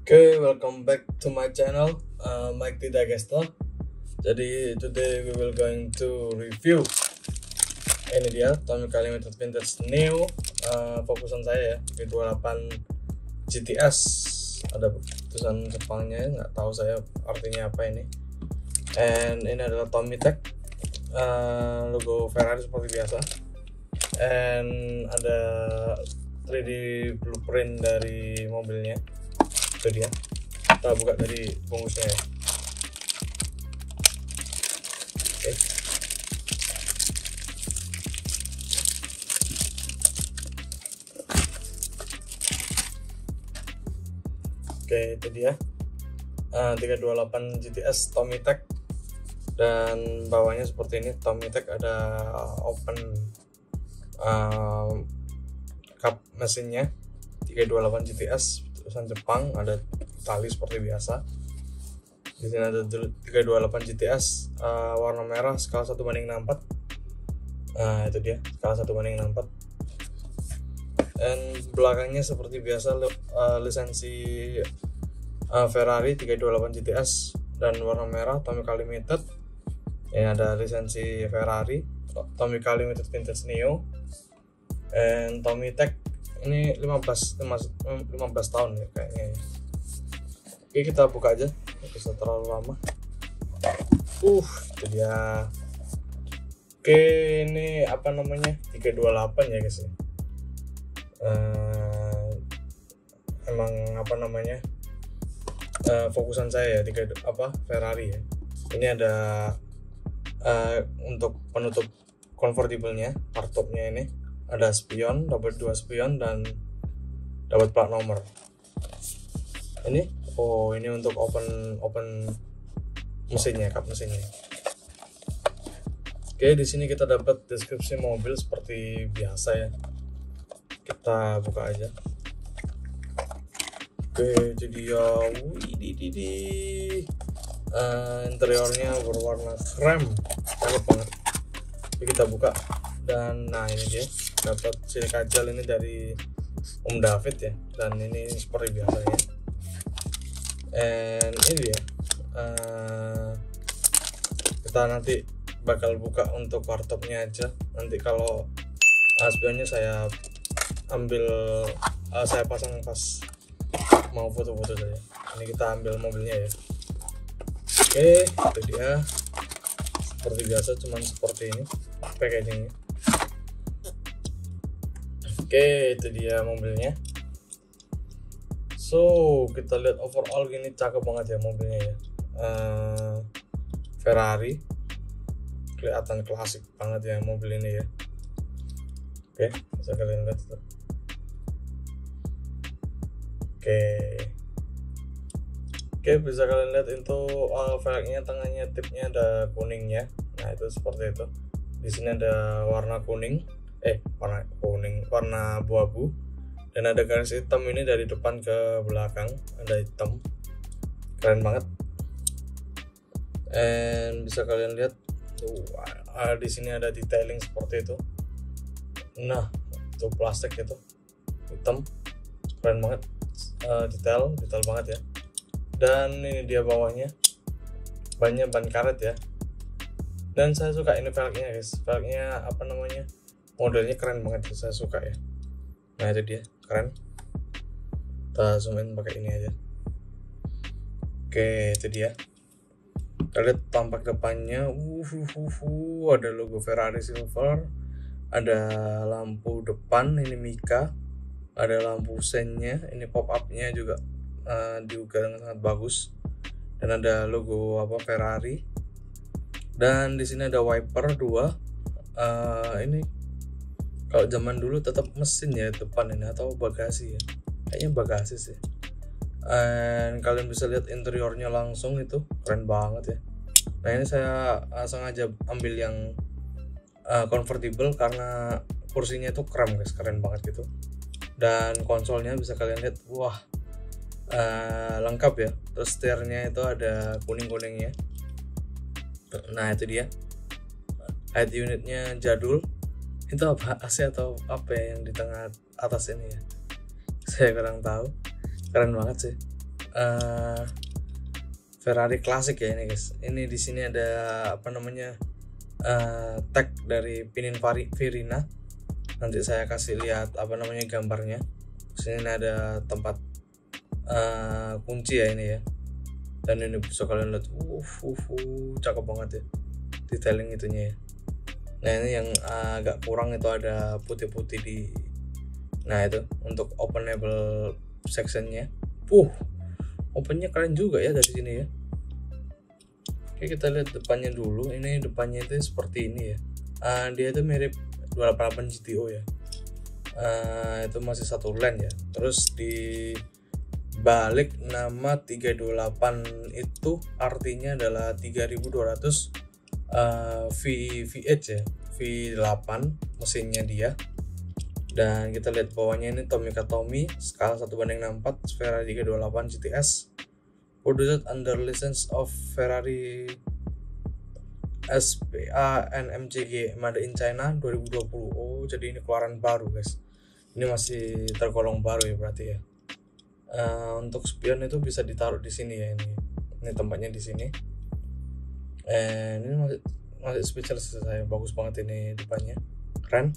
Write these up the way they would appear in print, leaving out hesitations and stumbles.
Okay, welcome back to my channel, Mike Tida Gesta. Jadi today we will going to review ini dia Tommy Limited Vintage Neo. Fokusan saya ya V28 GTS. Ada tulisan Jepangnya, nggak tahu saya artinya apa ini. And ini adalah Tommy Tech, logo Ferrari seperti biasa. And ada 3D blueprint dari mobilnya. Itu dia, kita buka dari bungkusnya ya. Oke, itu dia 328 GTS Tommy Tech, dan bawahnya seperti ini. Tommy Tech ada open cup mesinnya 328 GTS, tulisan Jepang, ada tali seperti biasa. Di sini ada 328 GTS warna merah, skala 1:64. Itu dia, skala 1:64. Dan belakangnya seperti biasa lisensi Ferrari 328 GTS dan warna merah Tommy Limited. Ini ada lisensi Ferrari Tommy Limited Vintage Neo, and Tommy Tech ini 15 tahun ya kayaknya ya. Oke, kita buka aja, nggak bisa terlalu lama. Itu dia. Oke, ini apa namanya, 328 ya guys ya. Emang apa namanya, fokusan saya ya Ferrari ya. Ini ada untuk penutup convertible-nya, hardtopnya ini ada spion, dapat 2 spion dan dapat plat nomor. Ini untuk open mesinnya, kap mesinnya. Oke, di sini kita dapat deskripsi mobil seperti biasa ya. Kita buka aja. Oke, jadi ya interiornya berwarna krem, cakep banget. Jadi kita buka, dan nah ini dia, dapat silika gel ini dari Om David ya, dan ini seperti biasanya. And ini dia, kita nanti bakal buka untuk hardtopnya aja. Nanti kalau spionnya saya ambil, saya pasang pas mau foto-foto saja. Ini kita ambil mobilnya ya. Oke, itu dia, seperti biasa, cuman seperti ini packagingnya. Oke, itu dia mobilnya. So, kita lihat overall gini, cakep banget ya mobilnya ya. Ferrari, kelihatan klasik banget ya mobil ini ya. Oke, bisa kalian lihat itu. Oke, bisa kalian lihat itu velgnya, tengahnya tipnya ada kuningnya. Nah, itu seperti itu. Di sini ada warna kuning, warna abu-abu, dan ada garis hitam ini dari depan ke belakang, ada hitam, keren banget. And bisa kalian lihat tuh, di sini ada detailing seperti itu. Nah, itu plastik itu hitam, keren banget, detail banget ya. Dan ini dia bawahnya, bannya ban karet ya. Dan saya suka ini velgnya guys, velgnya apa namanya, modelnya keren banget, saya suka ya. Nah, itu dia, keren. Kita zoom in pakai ini aja. Oke, itu dia. Kita lihat tampak depannya, ada logo Ferrari silver, ada lampu depan ini Mika, ada lampu sennya, ini pop up-nya juga juga dengan sangat bagus, dan ada logo Ferrari. Dan di sini ada wiper 2. Ini kalau zaman dulu tetap mesin ya depan ini, atau bagasi ya, kayaknya bagasi sih. Dan kalian bisa lihat interiornya langsung, itu keren banget ya. Nah, ini saya sengaja ambil yang convertible karena kursinya itu krem guys, keren banget gitu. Dan konsolnya bisa kalian lihat, lengkap ya. Terus setirnya itu ada kuning-kuningnya. Nah, itu dia. Head unitnya jadul. Itu apa, AC atau apa ya yang di tengah atas ini ya, saya kurang tahu. Keren banget sih. Ferrari klasik ya ini guys. Ini di sini ada apa namanya tag dari Pininfarina. Nanti saya kasih lihat apa namanya gambarnya. Di sini ada tempat kunci ya ini ya. Dan ini bisa kalian lihat, cakep banget ya detailing itunya ya. Nah ini yang agak kurang itu ada putih-putih di, nah itu untuk openable sectionnya. Opennya keren juga ya dari sini ya. Oke, kita lihat depannya dulu. Ini depannya itu seperti ini ya. Dia itu mirip 288 GTO ya. Itu masih satu line ya. Terus di balik nama 328 itu artinya adalah 3200 VH ya, V8 mesinnya dia. Dan kita lihat bawahnya ini Tomica Tommy skala 1:64 Ferrari 328 GTS, produced under license of Ferrari SPA NMCG made in China 2020. Jadi ini keluaran baru guys, ini masih tergolong baru ya berarti ya. Untuk spion itu bisa ditaruh di sini ya, ini tempatnya di sini. Ini masih speechless saya, bagus banget ini depannya, keren.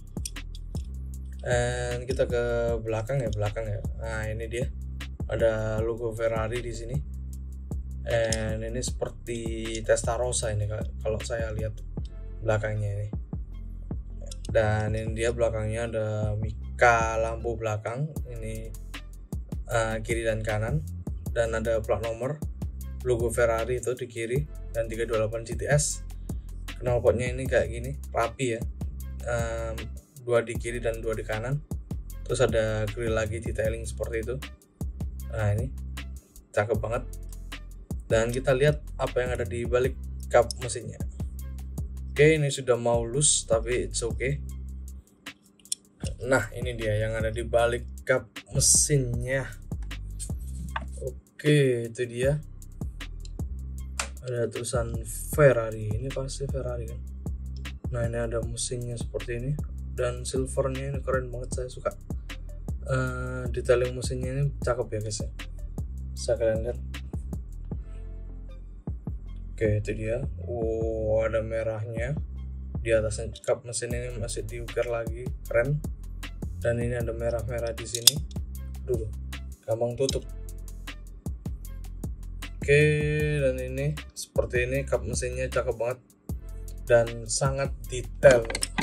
Kita ke belakang ya. Nah ini dia, ada logo Ferrari di sini. Ini seperti Testarossa ini kalau saya lihat belakangnya ini. Dan ini dia belakangnya ada mika lampu belakang ini, kiri dan kanan, dan ada plat nomor logo Ferrari itu di kiri dan 328 GTS. Knalpotnya ini kayak gini, rapi ya. 2 di kiri dan 2 di kanan. Terus ada grill lagi detailing seperti itu. Nah ini cakep banget. Dan kita lihat apa yang ada di balik kap mesinnya. Oke, ini sudah mau loose tapi it's okay. Nah ini dia yang ada di balik kap mesinnya. Oke, itu dia. Ada tulisan Ferrari, ini pasti Ferrari kan. Nah ini ada mesinnya seperti ini, dan silvernya ini keren banget, saya suka. Detailing mesinnya ini cakep ya guys ya, bisa kalian lihat. Oke, itu dia. Ada merahnya di atas kap mesin, ini masih diukir lagi, keren. Dan ini ada merah-merah di sini. Dulu gampang tutup. Oke, dan ini seperti ini kap mesinnya, cakep banget dan sangat detail.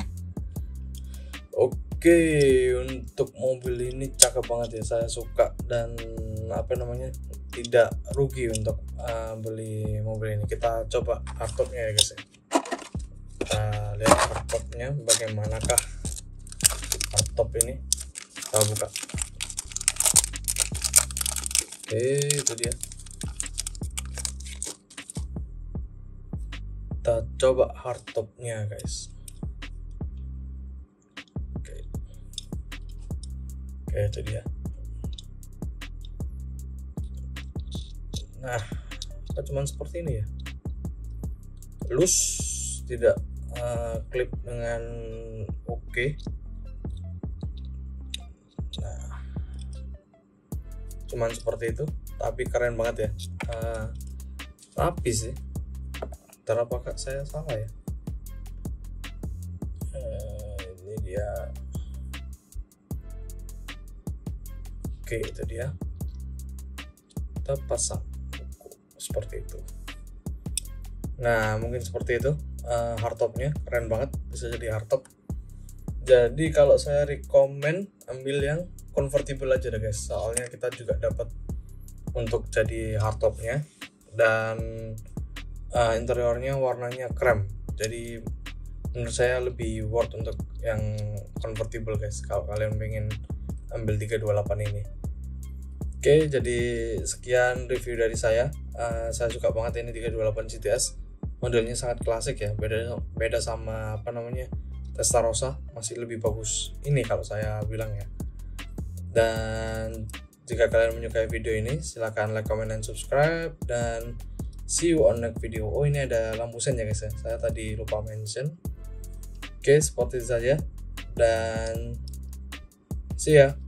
Oke, untuk mobil ini cakep banget ya, saya suka. Dan apa namanya, tidak rugi untuk beli mobil ini. Kita coba hardtopnya ya guys ya. Kita lihat hardtopnya bagaimanakah hardtop ini. Kita buka. Oke, itu dia. Kita coba hardtopnya guys. Oke, itu dia. Nah, cuman seperti ini ya, loose, tidak klip dengan oke. Nah, cuman seperti itu, tapi keren banget ya. Rapi sih. Ntar apakah saya salah ya? Ini dia. Oke, itu dia. Kita pasang seperti itu. Nah, mungkin seperti itu. Hardtopnya keren banget, bisa jadi hardtop. Jadi kalau saya rekomen ambil yang convertible aja deh guys, soalnya kita juga dapat untuk jadi hardtopnya. Dan interiornya warnanya krem, jadi menurut saya lebih worth untuk yang convertible guys, kalau kalian pengen ambil 328 ini. Oke, jadi sekian review dari saya. Saya suka banget ini 328 GTS, modelnya sangat klasik ya, beda sama apa namanya Testarossa, masih lebih bagus ini kalau saya bilang ya. Dan jika kalian menyukai video ini, silahkan like, comment, dan subscribe, dan see you on next video. Ini ada lampu sen ya guys ya, saya tadi lupa mention. Oke, seperti itu saja, dan see ya.